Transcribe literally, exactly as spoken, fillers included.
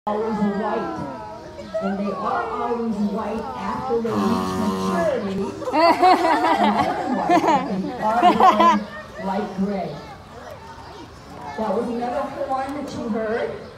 always white, and they are always white after they reach maturity, and they are white, light gray. That was another horn that you heard.